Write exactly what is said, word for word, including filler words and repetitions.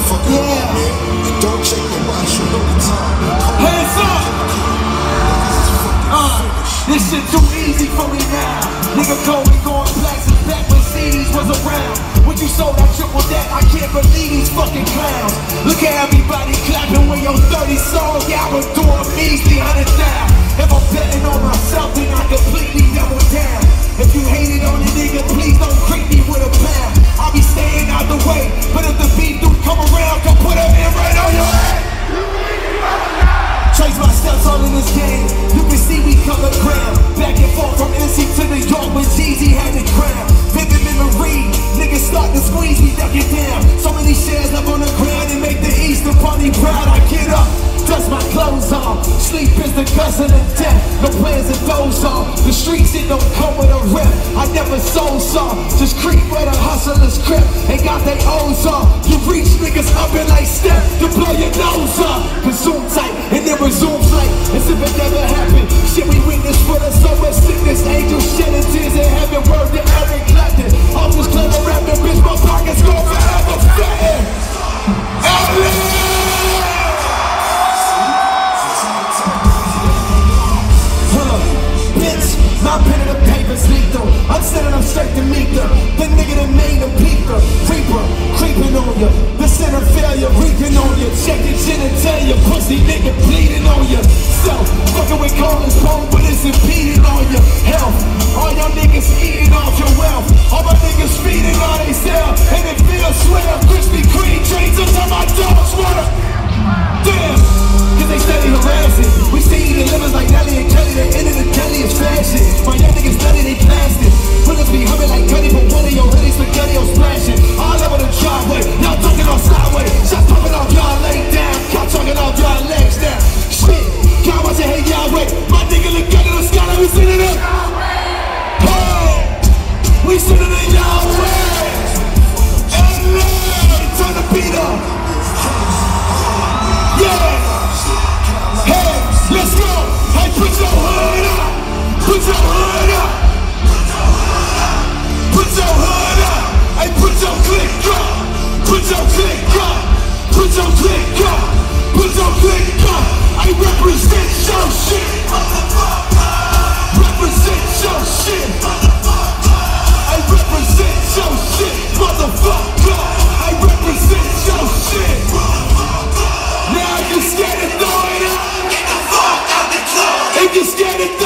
fucking yeah. with, man. And don't check your watch, you know the time. Hands up! Uh, this shit too easy for me now. Nigga cold and going blacks and back when C Ds was around. When you sold that triple that, I can't believe these fucking clowns. Look at everybody clapping when your thirty sold. Yeah, I was doing measly hundred thousand. If I'm betting on myself, then I completely double down. If you hated on a nigga, please don't creep me with a pound. I'll be staying out the way, but if the beef do come around, come put a in right on your head. Trace my steps all in this game. You can see we cover ground. Back and forth from N C to New York when Jeezy had the crown. Vivid memory, niggas start to squeeze me, duck it down. So many shares up on the ground and make the Easter party proud. I get up, dust my clothes off. Sleep is the cousin of death. No plans and those are. The streets, it don't come with a rep. I never sold some. Just creep where the hustlers crip and got they O's off. You reach niggas up and like step to blow your nose off. Consume tight and then resume flight as if it never happened. Shit we witness for the so much sickness. Angels shedding tears in heaven. Word to Eric Clapton. All this clever rapping, bitch, my pockets go forever fatten. My pen and the paper's lethal. I'm sending them straight to meet them. The nigga that made them peeper, creeper, creeping on you. The center failure, reaping on you. Check your genitalia, pussy nigga bleeding on you. So, fucking with Colin's bone, but it's impeding on your health. All y'all niggas eating off your wealth. All my niggas feeding on they sell. And it feels swell. Krispy Kreme dreams until my dogs wanna. Damn, cause they steady harassing. We see the livers like Nelly and Kelly. They ended the Kelly is fashion. My young niggas study they plastic. Bullets be humming like Cuddy, but one of your hoodies spaghetti on splashing. All over the driveway, y'all talking on sideways. Shots popping off, y'all lay down. Y'all talking off, y'all legs down. Shit, God watch it, hey Yahweh. My nigga look good in the sky, like we singing it. Hey, we singing it Yahweh. L A, turn the beat up. Yeah, hey, let's go. Hey, put your hood up. Put your hood up. Put your hood up. Hey, put your click up. Put your click up. Put your click up. Put your click up. I represent your shit. Represent your shit. I represent your shit, motherfucker. I represent your shit. Now you scared to throw it up. Get the fuck out the club. If you scared to